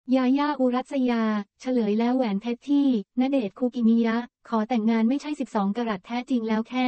ยาย่าอุรัสยาเฉลยแล้วแหวนเพชรที่ณเดชน์คูกิมิยะขอแต่งงานไม่ใช่12กะรัตแท้จริงแล้วแค่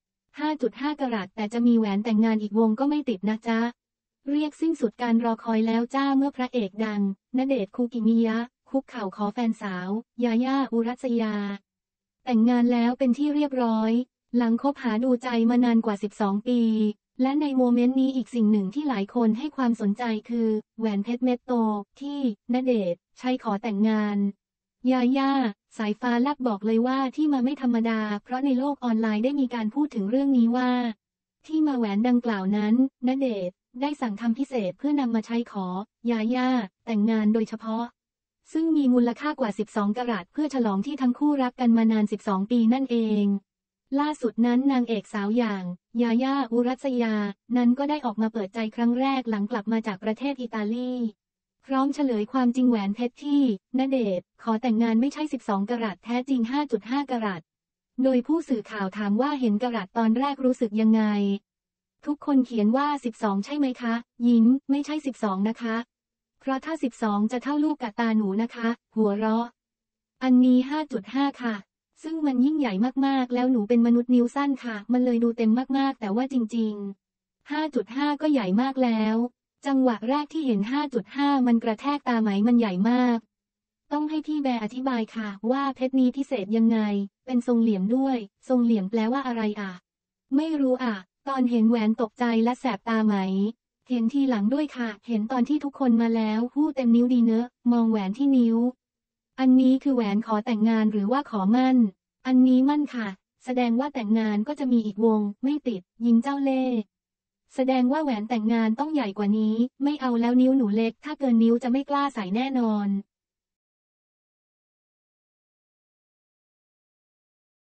5.5 กะรัตแต่จะมีแหวนแต่งงานอีกวงก็ไม่ติดนะจ๊ะเรียกสิ้นสุดการรอคอยแล้วจ้าเมื่อพระเอกดังณเดชน์คูกิมิยะคุกเข่าขอแฟนสาวยาย่าอุรัสยาแต่งงานแล้วเป็นที่เรียบร้อยหลังคบหาดูใจมานานกว่า12ปีและในโมเมนต์นี้อีกสิ่งหนึ่งที่หลายคนให้ความสนใจคือแหวนเพชรเม็ดโตที่ณเดชน์ใช้ขอแต่งงานยาย่าสายฟ้าแลบบอกเลยว่าที่มาไม่ธรรมดาเพราะในโลกออนไลน์ได้มีการพูดถึงเรื่องนี้ว่าที่มาแหวนดังกล่าวนั้นณเดชน์ได้สั่งทำพิเศษเพื่อนำมาใช้ขอยาย่าแต่งงานโดยเฉพาะซึ่งมีมูลค่ากว่า12กะรัตเพื่อฉลองที่ทั้งคู่รักกันมานาน12ปีนั่นเองล่าสุดนั้นนางเอกสาวอย่างยาย่าอุรัสยานั้นก็ได้ออกมาเปิดใจครั้งแรกหลังกลับมาจากประเทศอิตาลีพร้อมเฉลยความจริงแหวนเพชรที่ณเดชน์ขอแต่งงานไม่ใช่12กะรัตแท้จริง 5.5 กะรัตโดยผู้สื่อข่าวถามว่าเห็นกะรัตตอนแรกรู้สึกยังไงทุกคนเขียนว่า12ใช่ไหมคะยิ้มไม่ใช่12นะคะเพราะถ้า12จะเท่าลูกกะตาหนูนะคะหัวเราะอันนี้ 5.5 ค่ะซึ่งมันยิ่งใหญ่มากๆแล้วหนูเป็นมนุษย์นิ้วสั้นค่ะมันเลยดูเต็มมากๆแต่ว่าจริงๆ 5.5 ก็ใหญ่มากแล้วจังหวะแรกที่เห็น 5.5 มันกระแทกตาไหมมันใหญ่มากต้องให้พี่แบร์อธิบายค่ะว่าเพชรนี้พิเศษยังไงเป็นทรงเหลี่ยมด้วยทรงเหลี่ยมแปลว่าอะไรอ่ะไม่รู้อ่ะตอนเห็นแหวนตกใจและแสบตาไหมเห็นทีหลังด้วยค่ะเห็นตอนที่ทุกคนมาแล้วหู้เต็มนิ้วดีเนอะมองแหวนที่นิ้วอันนี้คือแหวนขอแต่งงานหรือว่าขอมั่นอันนี้มั่นค่ะแสดงว่าแต่งงานก็จะมีอีกวงไม่ติดยิงเจ้าเล่ห์แสดงว่าแหวนแต่งงานต้องใหญ่กว่านี้ไม่เอาแล้วนิ้วหนูเล็กถ้าเกินนิ้วจะไม่กล้าใส่แน่นอน